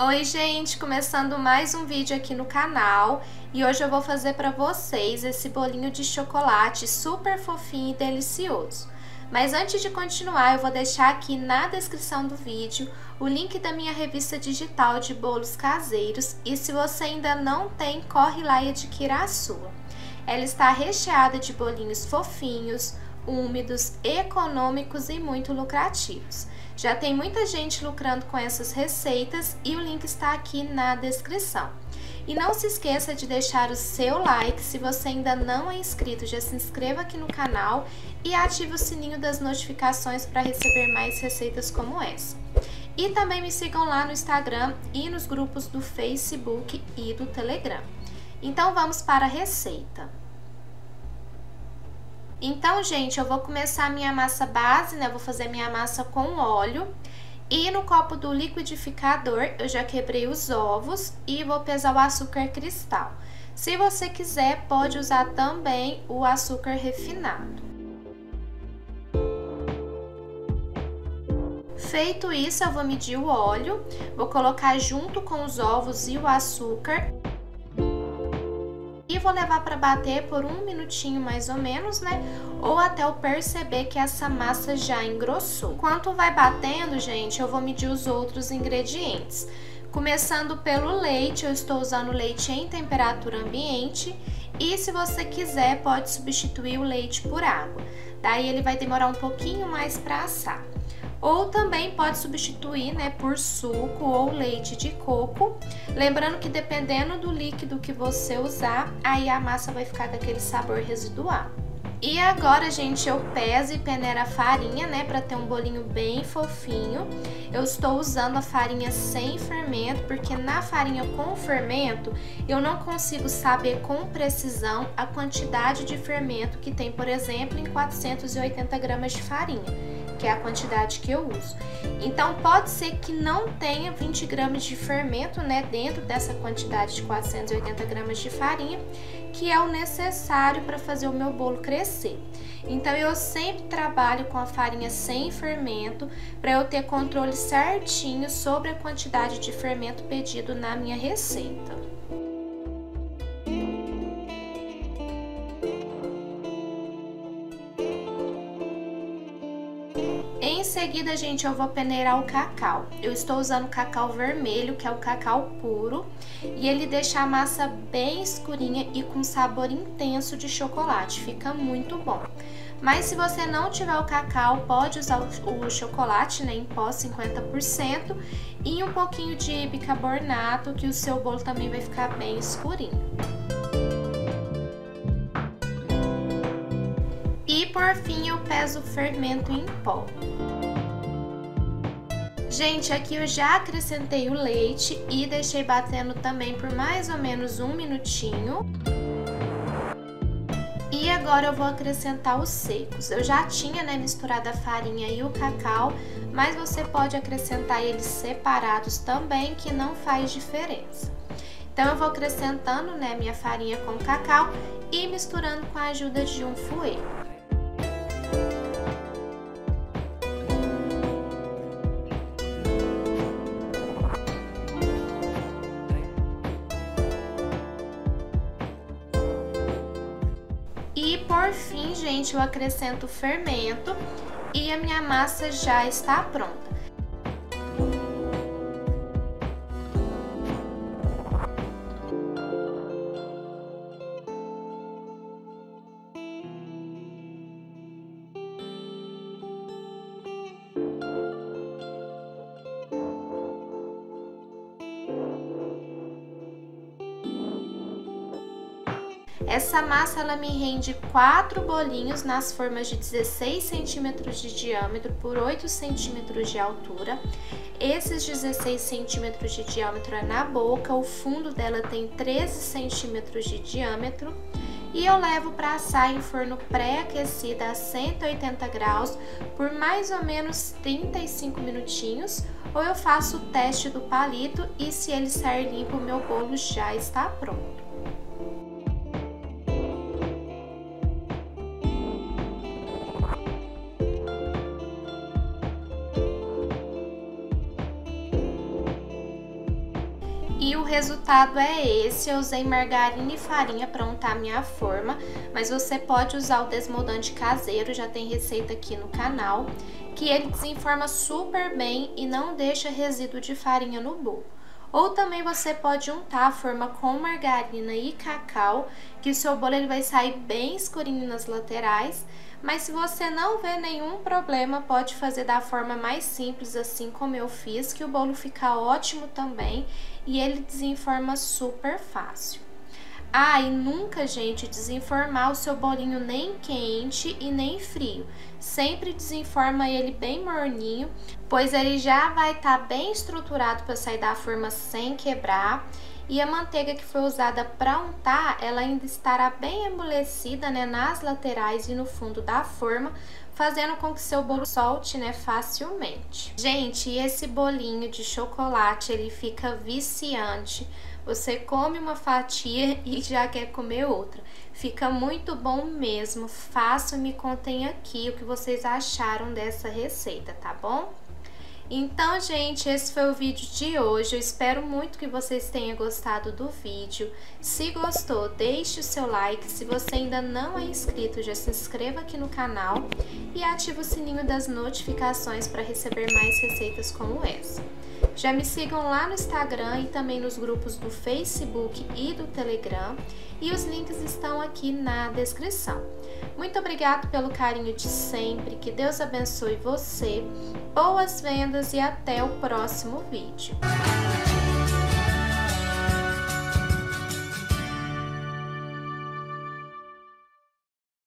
Oi gente, começando mais um vídeo aqui no canal e hoje eu vou fazer para vocês esse bolinho de chocolate super fofinho e delicioso. Mas antes de continuar, eu vou deixar aqui na descrição do vídeo o link da minha revista digital de bolos caseiros e se você ainda não tem, corre lá e adquira a sua. Ela está recheada de bolinhos fofinhos, úmidos, econômicos e muito lucrativos. Já tem muita gente lucrando com essas receitas e o link está aqui na descrição. E não se esqueça de deixar o seu like, se você ainda não é inscrito, já se inscreva aqui no canal e ative o sininho das notificações para receber mais receitas como essa. E também me sigam lá no Instagram e nos grupos do Facebook e do Telegram. Então vamos para a receita. Então, gente, eu vou começar a minha massa base, né? Eu vou fazer minha massa com óleo. E no copo do liquidificador, eu já quebrei os ovos e vou pesar o açúcar cristal. Se você quiser, pode usar também o açúcar refinado. Feito isso, eu vou medir o óleo, vou colocar junto com os ovos e o açúcar. E vou levar para bater por um minutinho mais ou menos, né? Ou até eu perceber que essa massa já engrossou. Enquanto vai batendo, gente, eu vou medir os outros ingredientes. Começando pelo leite, eu estou usando leite em temperatura ambiente. E se você quiser, pode substituir o leite por água. Daí ele vai demorar um pouquinho mais para assar. Ou também pode substituir, né, por suco ou leite de coco. Lembrando que dependendo do líquido que você usar, aí a massa vai ficar com aquele sabor residual. E agora, gente, eu peso e peneiro a farinha, né, para ter um bolinho bem fofinho. Eu estou usando a farinha sem fermento, porque na farinha com fermento, eu não consigo saber com precisão a quantidade de fermento que tem, por exemplo, em 480 gramas de farinha. Que é a quantidade que eu uso. Então, pode ser que não tenha 20 gramas de fermento, né, dentro dessa quantidade de 480 gramas de farinha, que é o necessário para fazer o meu bolo crescer. Então, eu sempre trabalho com a farinha sem fermento, para eu ter controle certinho sobre a quantidade de fermento pedido na minha receita. Em seguida, gente, eu vou peneirar o cacau. Eu estou usando cacau vermelho, que é o cacau puro, e ele deixa a massa bem escurinha e com sabor intenso de chocolate, fica muito bom. Mas se você não tiver o cacau, pode usar o chocolate, né, em pó 50% e um pouquinho de bicarbonato, que o seu bolo também vai ficar bem escurinho. E por fim, eu peso o fermento em pó. Gente, aqui eu já acrescentei o leite e deixei batendo também por mais ou menos um minutinho. E agora eu vou acrescentar os secos. Eu já tinha, né, misturado a farinha e o cacau, mas você pode acrescentar eles separados também, que não faz diferença. Então eu vou acrescentando, né, minha farinha com cacau e misturando com a ajuda de um fouet. E por fim, gente, eu acrescento o fermento e a minha massa já está pronta. Essa massa, ela me rende 4 bolinhos nas formas de 16 centímetros de diâmetro por 8 centímetros de altura. Esses 16 centímetros de diâmetro é na boca, o fundo dela tem 13 centímetros de diâmetro. E eu levo para assar em forno pré-aquecido a 180 graus por mais ou menos 35 minutinhos. Ou eu faço o teste do palito e se ele sair limpo, o meu bolo já está pronto. E o resultado é esse. Eu usei margarina e farinha para untar minha forma, mas você pode usar o desmoldante caseiro, já tem receita aqui no canal, que ele desenforma super bem e não deixa resíduo de farinha no bolo. Ou também você pode untar a forma com margarina e cacau, que o seu bolo ele vai sair bem escurinho nas laterais. Mas se você não vê nenhum problema, pode fazer da forma mais simples, assim como eu fiz, que o bolo fica ótimo também e ele desenforma super fácil. Ah, e nunca, gente, desenformar o seu bolinho nem quente e nem frio. Sempre desenforma ele bem morninho, pois ele já vai estar bem estruturado para sair da forma sem quebrar. E a manteiga que foi usada para untar, ela ainda estará bem amolecida, né, nas laterais e no fundo da forma, fazendo com que seu bolo solte, né, facilmente. Gente, e esse bolinho de chocolate, ele fica viciante. Você come uma fatia e já quer comer outra. Fica muito bom mesmo. Façam, me contem aqui o que vocês acharam dessa receita, tá bom? Então, gente, esse foi o vídeo de hoje. Eu espero muito que vocês tenham gostado do vídeo. Se gostou, deixe o seu like. Se você ainda não é inscrito, já se inscreva aqui no canal e ative o sininho das notificações para receber mais receitas como essa. Já me sigam lá no Instagram e também nos grupos do Facebook e do Telegram, e os links estão aqui na descrição. Muito obrigada pelo carinho de sempre, que Deus abençoe você, boas vendas e até o próximo vídeo.